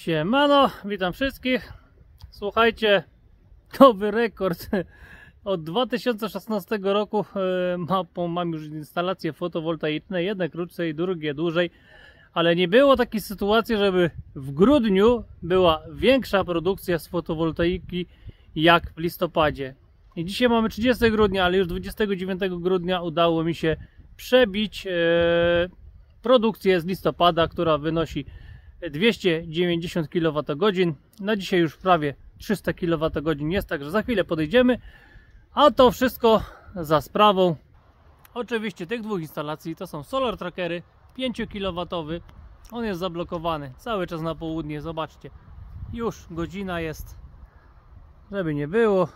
Siemano, witam wszystkich. Słuchajcie, nowy rekord. Od 2016 roku mam już instalacje fotowoltaiczne, jedne krótsze, drugie dłużej, ale nie było takiej sytuacji, żeby w grudniu była większa produkcja z fotowoltaiki jak w listopadzie. I dzisiaj mamy 30 grudnia, ale już 29 grudnia udało mi się przebić produkcję z listopada, która wynosi 290 kWh. Na dzisiaj już prawie 300 kWh jest, także za chwilę podejdziemy. A to wszystko za sprawą oczywiście tych dwóch instalacji. To są Solar Trackery 5 kW. On jest zablokowany cały czas na południe. Zobaczcie, już godzina jest, żeby nie było,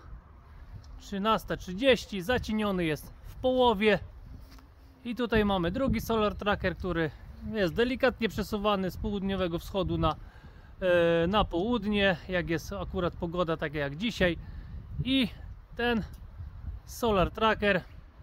13:30. Zacieniony jest w połowie. I tutaj mamy drugi Solar Tracker, który jest delikatnie przesuwany z południowego wschodu na południe, jak jest akurat pogoda taka jak dzisiaj. I ten Solar Tracker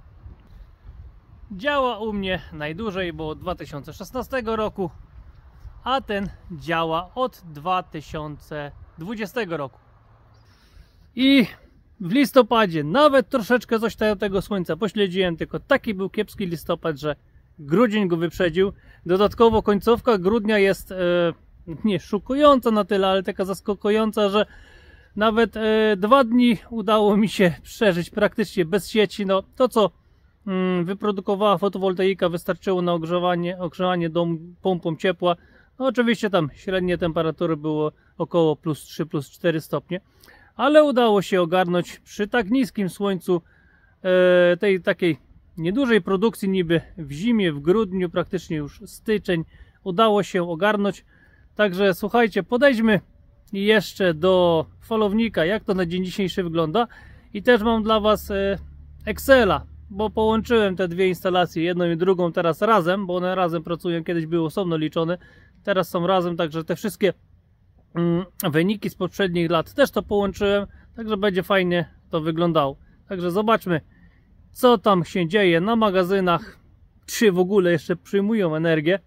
działa u mnie najdłużej, bo od 2016 roku, a ten działa od 2020 roku. I w listopadzie nawet troszeczkę coś tego słońca pośledziłem, tylko taki był kiepski listopad, że grudzień go wyprzedził. Dodatkowo końcówka grudnia jest nie szokująca na tyle, ale taka zaskakująca, że nawet 2 dni udało mi się przeżyć praktycznie bez sieci. No to, co wyprodukowała fotowoltaika, wystarczyło na ogrzewanie domu pompą ciepła. No oczywiście tam średnie temperatury było około +3, +4 stopnie, ale udało się ogarnąć przy tak niskim słońcu tej takiej niedużej produkcji niby w zimie, w grudniu, praktycznie już styczeń, udało się ogarnąć. Także słuchajcie, podejdźmy jeszcze do falownika, jak to na dzień dzisiejszy wygląda. I też mam dla Was Excela, bo połączyłem te dwie instalacje, jedną i drugą teraz razem, bo one razem pracują, kiedyś były osobno liczone, teraz są razem, także te wszystkie wyniki z poprzednich lat też to połączyłem, także będzie fajnie to wyglądało. Także zobaczmy, co tam się dzieje na magazynach, czy w ogóle jeszcze przyjmują energię.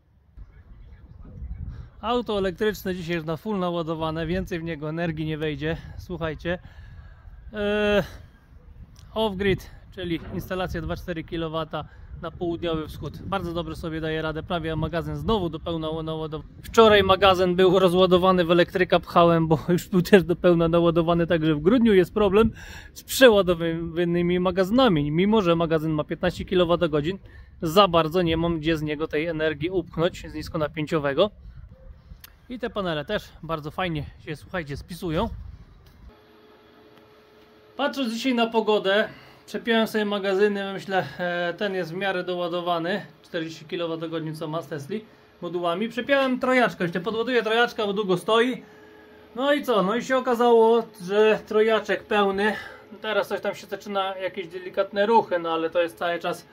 Auto elektryczne dzisiaj już na full naładowane, więcej w niego energii nie wejdzie. Słuchajcie, off-grid, czyli instalacja 2,4 kW na południowy wschód. Bardzo dobrze sobie daje radę, prawie magazyn znowu do pełna naładowany. Wczoraj magazyn był rozładowany, w elektryka pchałem, bo już był też do pełna naładowany, także w grudniu jest problem z przeładowanymi magazynami. Mimo że magazyn ma 15 kWh, za bardzo nie mam gdzie z niego tej energii upchnąć z niskonapięciowego. I te panele też bardzo fajnie się, słuchajcie, spisują. Patrząc dzisiaj na pogodę, przepiąłem sobie magazyny, myślę, ten jest w miarę doładowany, 40 kWh co ma z Tesli modułami. Przepiąłem trojaczkę, myślę, podładuję trojaczka, bo długo stoi. No i co? No i się okazało, że trojaczek pełny. Teraz coś tam się zaczyna, jakieś delikatne ruchy, no ale to jest cały czas,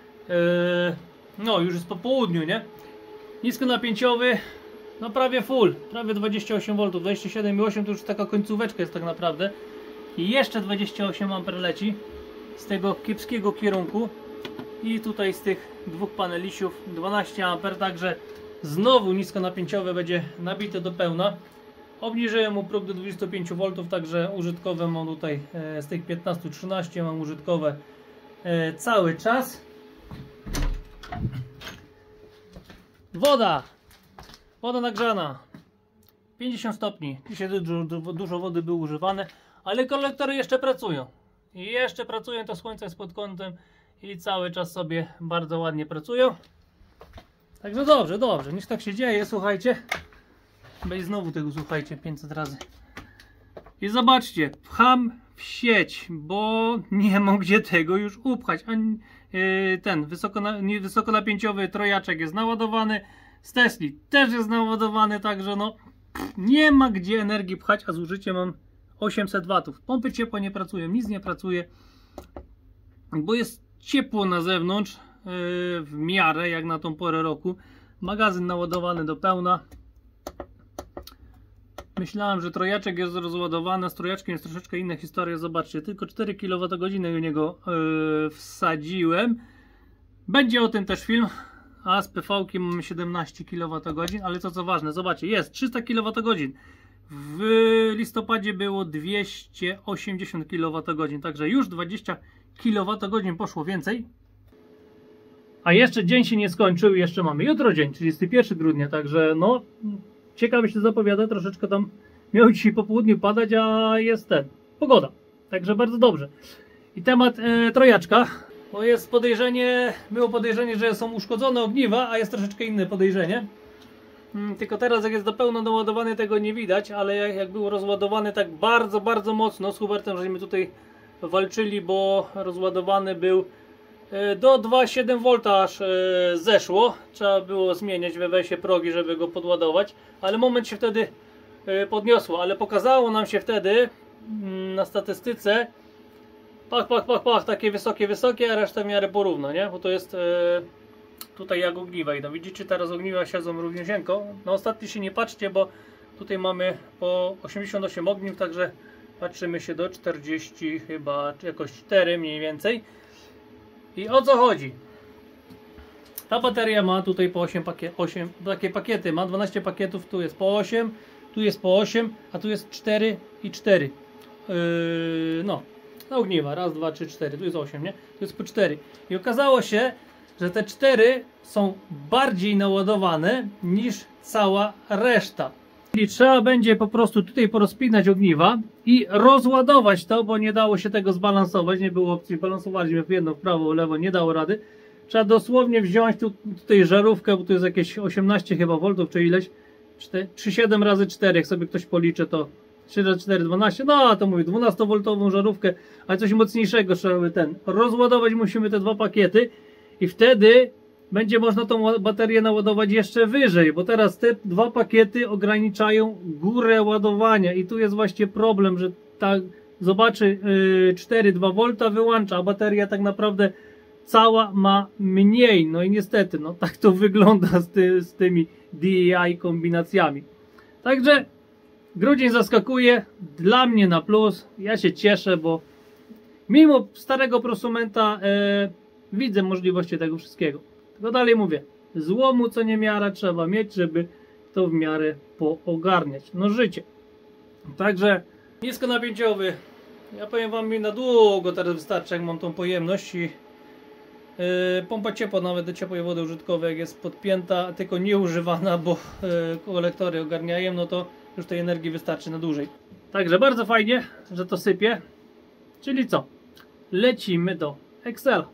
no już jest po południu, nie? Niskonapięciowy, no prawie full, prawie 28 V, 27,8 to już taka końcóweczka jest tak naprawdę. I jeszcze 28 A leci z tego kiepskiego kierunku. I tutaj z tych dwóch panelisiów 12 A, także znowu niskonapięciowe będzie nabite do pełna. Obniżyłem mu próg do 25 V, także użytkowe mam tutaj z tych 15-13 mam użytkowe cały czas. Woda nagrzana 50 stopni. Dzisiaj dużo wody było używane, ale kolektory jeszcze pracują. I jeszcze pracują, to słońce jest pod kątem i cały czas sobie bardzo ładnie pracują. Także dobrze, niż tak się dzieje, słuchajcie. Będzie znowu tego, słuchajcie, 500 razy. I zobaczcie, pcham w sieć, bo nie mam gdzie tego już upchać. Ten wysokonapięciowy trojaczek jest naładowany, z Tesli też jest naładowany, także no nie ma gdzie energii pchać, a zużycie mam 800 W. Pompy ciepła nie pracują, nic nie pracuje, bo jest ciepło na zewnątrz w miarę jak na tą porę roku. Magazyn naładowany do pełna. Myślałem, że trojaczek jest rozładowany, z trojaczkiem jest troszeczkę inna historia. Zobaczcie, tylko 4 kWh do niego wsadziłem. Będzie o tym też film, a z PV-kiem mamy 17 kWh, ale co ważne, zobaczcie, jest 300 kWh. W listopadzie było 280 kWh, także już 20 kWh poszło więcej. A jeszcze dzień się nie skończył, jeszcze mamy jutro dzień, 31 grudnia, także no ciekawie się zapowiada, troszeczkę tam miał dzisiaj po południu padać, a jest pogoda, także bardzo dobrze. I temat trojaczka, bo jest podejrzenie, było podejrzenie, że są uszkodzone ogniwa, a jest troszeczkę inne podejrzenie. Tylko teraz jak jest do pełna doładowany, tego nie widać, ale jak był rozładowany tak bardzo, bardzo mocno, z Hubertem żeśmy tutaj walczyli, bo rozładowany był do 2,7 V aż zeszło. Trzeba było zmieniać we wesie progi, żeby go podładować, ale moment się wtedy podniosło, ale pokazało nam się wtedy na statystyce pach, takie wysokie, a reszta w miarę porówno, nie? Bo to jest tutaj jak ogniwa idą. Widzicie, teraz ogniwa siedzą równiusieńko. Na ostatni się nie patrzcie, bo tutaj mamy po 88 ogniw, także patrzymy się do 40 chyba, czy jakoś 4 mniej więcej. I o co chodzi? Ta bateria ma tutaj po 8 takie pakiety, ma 12 pakietów, tu jest po 8, tu jest po 8, a tu jest 4 i 4. No, na ogniwa, raz, 2, 3, 4, tu jest 8, nie? Tu jest po 4. I okazało się, że te 4 są bardziej naładowane niż cała reszta. Czyli trzeba będzie po prostu tutaj porozpinać ogniwa i rozładować to, bo nie dało się tego zbalansować, nie było opcji, balansowaliśmy w jedno, w prawo, w lewo, nie dało rady. Trzeba dosłownie wziąć tutaj żarówkę, bo tu jest jakieś 18 chyba voltów, czy ileś, 3,7 razy 4, jak sobie ktoś policzy, to 3 razy 4, 12, no to mówię, 12V żarówkę, ale coś mocniejszego trzeba by rozładować musimy te 2 pakiety i wtedy będzie można tą baterię naładować jeszcze wyżej, bo teraz te 2 pakiety ograniczają górę ładowania i tu jest właśnie problem, że zobaczy 4,2 V wyłącza, a bateria tak naprawdę cała ma mniej, no i niestety, no tak to wygląda z tymi DI kombinacjami. Także grudzień zaskakuje, dla mnie na plus, ja się cieszę, bo mimo starego prosumenta widzę możliwości tego wszystkiego. Tylko dalej mówię, złomu co nie miara trzeba mieć, żeby to w miarę poogarniać. No życie. Także niskonapięciowy, ja powiem wam, mi na długo teraz wystarczy, jak mam tą pojemność i pompa ciepła nawet do ciepłej wody użytkowej, jak jest podpięta, tylko nieużywana, bo kolektory ogarniają, no to już tej energii wystarczy na dłużej. Także bardzo fajnie, że to sypie. Czyli co? Lecimy do Excela.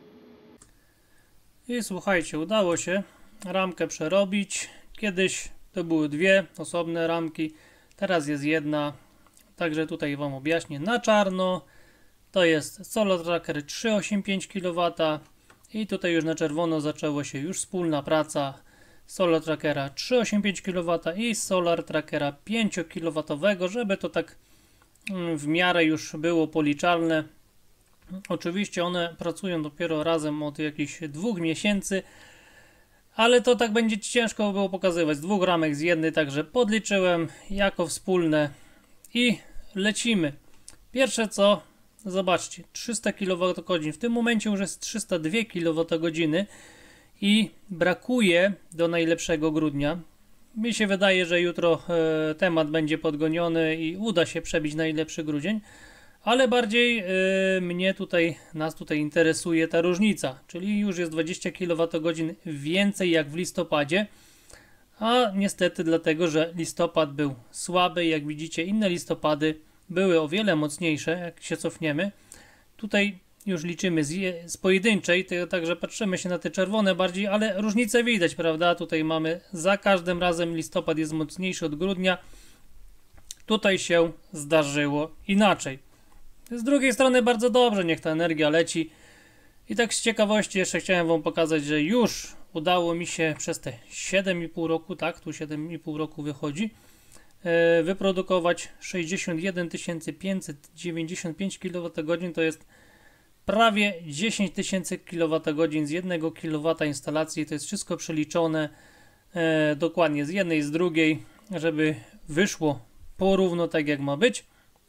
I słuchajcie, udało się ramkę przerobić. Kiedyś to były 2 osobne ramki, teraz jest jedna. Także tutaj wam objaśnię na czarno. To jest Solar Tracker 385 kW i tutaj już na czerwono zaczęła się już wspólna praca Solar Trackera 385 kW i Solar Trackera 5 kW, żeby to tak w miarę już było policzalne. Oczywiście one pracują dopiero razem od jakichś 2 miesięcy, ale to tak będzie ciężko było pokazywać z 2 ramek z jednej, także podliczyłem jako wspólne i lecimy. Pierwsze co, zobaczcie, 300 kWh, w tym momencie już jest 302 kWh i brakuje do najlepszego grudnia. Mi się wydaje, że jutro temat będzie podgoniony i uda się przebić najlepszy grudzień. Ale bardziej nas tutaj interesuje ta różnica, czyli już jest 20 kWh więcej jak w listopadzie, a niestety dlatego, że listopad był słaby, jak widzicie inne listopady były o wiele mocniejsze, jak się cofniemy. Tutaj już liczymy z pojedynczej, także patrzymy się na te czerwone bardziej, ale różnicę widać, prawda? Tutaj mamy za każdym razem listopad jest mocniejszy od grudnia, tutaj się zdarzyło inaczej. Z drugiej strony bardzo dobrze, niech ta energia leci. I tak z ciekawości jeszcze chciałem wam pokazać, że już udało mi się przez te 7,5 roku, tak, tu 7,5 roku wychodzi, wyprodukować 61 595 kWh, to jest prawie 10 000 kWh z 1 kW instalacji, to jest wszystko przeliczone dokładnie z jednej, z drugiej, żeby wyszło porówno tak jak ma być.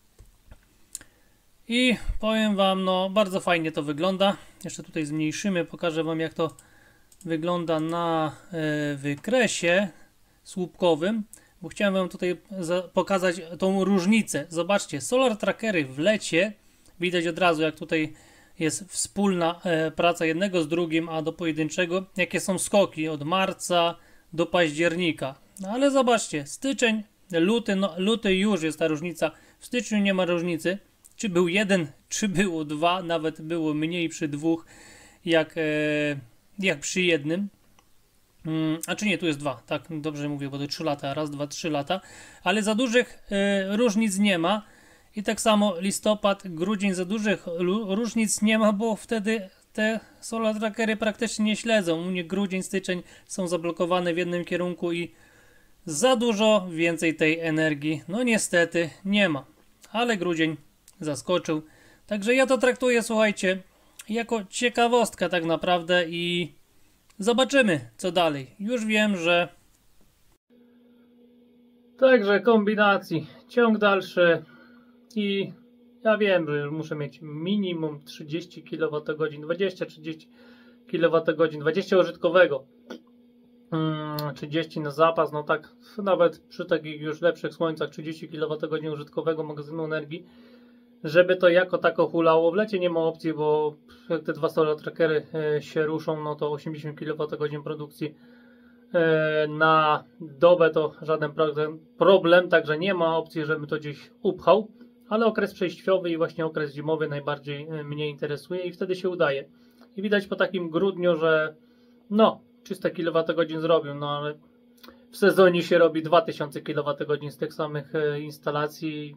I powiem wam, no bardzo fajnie to wygląda. Jeszcze tutaj zmniejszymy, pokażę wam jak to wygląda na wykresie słupkowym, bo chciałem Wam tutaj pokazać tą różnicę. Zobaczcie, Solar Trackery w lecie, widać od razu, jak tutaj jest wspólna praca jednego z drugim, a do pojedynczego, jakie są skoki od marca do października. No ale zobaczcie, styczeń, luty, no, luty już jest ta różnica, w styczniu nie ma różnicy, czy był jeden, czy było dwa, nawet było mniej przy dwóch, jak przy jednym. A czy nie, tu jest 2, tak, dobrze mówię, bo to 3 lata, raz, 2, 3 lata, ale za dużych różnic nie ma. I tak samo listopad, grudzień, za dużych różnic nie ma, bo wtedy te Solar Trackery praktycznie nie śledzą. U mnie grudzień, styczeń są zablokowane w jednym kierunku i za dużo więcej tej energii, no niestety nie ma. Ale grudzień zaskoczył. Także ja to traktuję, słuchajcie, jako ciekawostkę tak naprawdę i zobaczymy, co dalej. Już wiem, że... Także kombinacji, ciąg dalszy i ja wiem, że już muszę mieć minimum 30 kWh, 20-30 kWh, 20 użytkowego, 30 na zapas, no tak, nawet przy takich już lepszych słońcach 30 kWh użytkowego magazynu energii, żeby to jako tako hulało. W lecie nie ma opcji, bo jak te dwa Solar Trackery się ruszą, no to 80 kWh produkcji na dobę to żaden problem, także nie ma opcji, żebym to gdzieś upchał, ale okres przejściowy i właśnie okres zimowy najbardziej mnie interesuje i wtedy się udaje. I widać po takim grudniu, że no 300 kWh zrobił, no ale w sezonie się robi 2000 kWh z tych samych instalacji.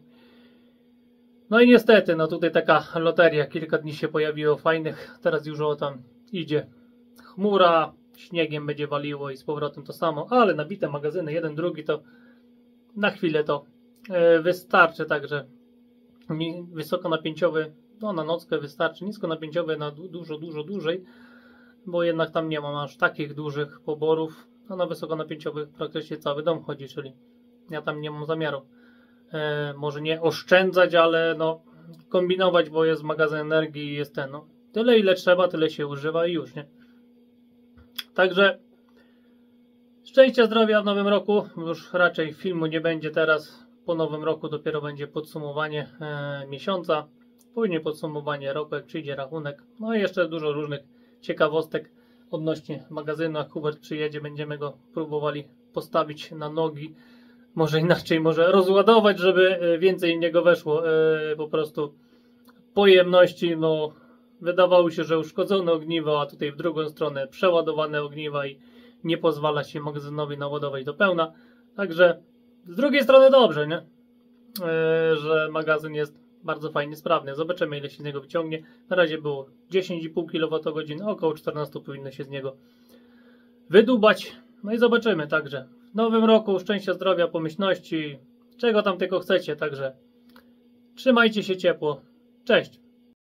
No i niestety, no tutaj taka loteria, kilka dni się pojawiło fajnych, teraz już o tam idzie chmura, śniegiem będzie waliło i z powrotem to samo, ale nabite magazyny, jeden, drugi, to na chwilę to wystarczy, także wysokonapięciowy, no na nockę wystarczy, niskonapięciowy na dużo dłużej, bo jednak tam nie mam aż takich dużych poborów, no na wysokonapięciowych praktycznie cały dom chodzi, czyli ja tam nie mam zamiaru może nie oszczędzać, ale no kombinować, bo jest magazyn energii i jest ten, no tyle ile trzeba, tyle się używa i już, nie? Także szczęścia, zdrowia w nowym roku. Już raczej filmu nie będzie teraz. Po nowym roku dopiero będzie podsumowanie miesiąca. Później podsumowanie roku, jak przyjdzie rachunek. No i jeszcze dużo różnych ciekawostek odnośnie magazynu. Jak Hubert przyjedzie, będziemy go próbowali postawić na nogi. Może inaczej, może rozładować, żeby więcej w niego weszło. Po prostu pojemności, no wydawało się, że uszkodzone ogniwo, a tutaj w drugą stronę przeładowane ogniwa i nie pozwala się magazynowi naładować do pełna. Także z drugiej strony dobrze, nie? Że magazyn jest bardzo fajnie sprawny. Zobaczymy, ile się z niego wyciągnie. Na razie było 10,5 kWh, około 14 powinno się z niego wydubać. No i zobaczymy. Także w nowym roku szczęścia, zdrowia, pomyślności, czego tam tylko chcecie. Także trzymajcie się ciepło. Cześć!